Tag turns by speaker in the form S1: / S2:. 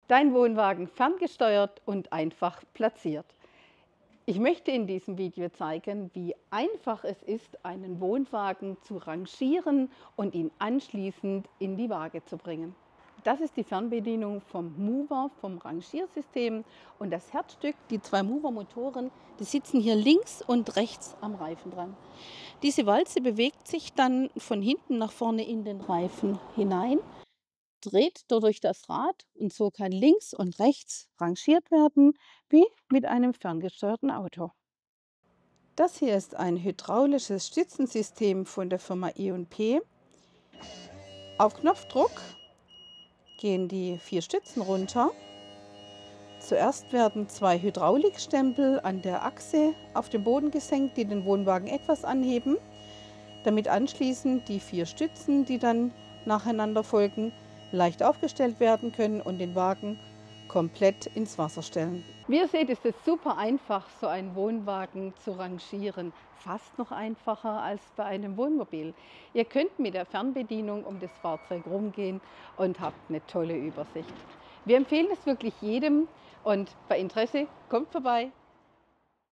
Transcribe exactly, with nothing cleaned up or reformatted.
S1: Dein Wohnwagen ferngesteuert und einfach platziert. Ich möchte in diesem Video zeigen, wie einfach es ist, einen Wohnwagen zu rangieren und ihn anschließend in die Waage zu bringen. Das ist die Fernbedienung vom Mover, vom Rangiersystem, und das Herzstück, die zwei Mover-Motoren, die sitzen hier links und rechts am Reifen dran. Diese Walze bewegt sich dann von hinten nach vorne in den Reifen hinein, dreht dadurch das Rad, und so kann links und rechts rangiert werden, wie mit einem ferngesteuerten Auto. Das hier ist ein hydraulisches Stützensystem von der Firma E und P. Auf Knopfdruck gehen die vier Stützen runter. Zuerst werden zwei Hydraulikstempel an der Achse auf den Boden gesenkt, die den Wohnwagen etwas anheben, damit anschließend die vier Stützen, die dann nacheinander folgen, leicht aufgestellt werden können und den Wagen komplett ins Wasser stellen. Wie ihr seht, ist es super einfach, so einen Wohnwagen zu rangieren. Fast noch einfacher als bei einem Wohnmobil. Ihr könnt mit der Fernbedienung um das Fahrzeug rumgehen und habt eine tolle Übersicht. Wir empfehlen es wirklich jedem, und bei Interesse kommt vorbei.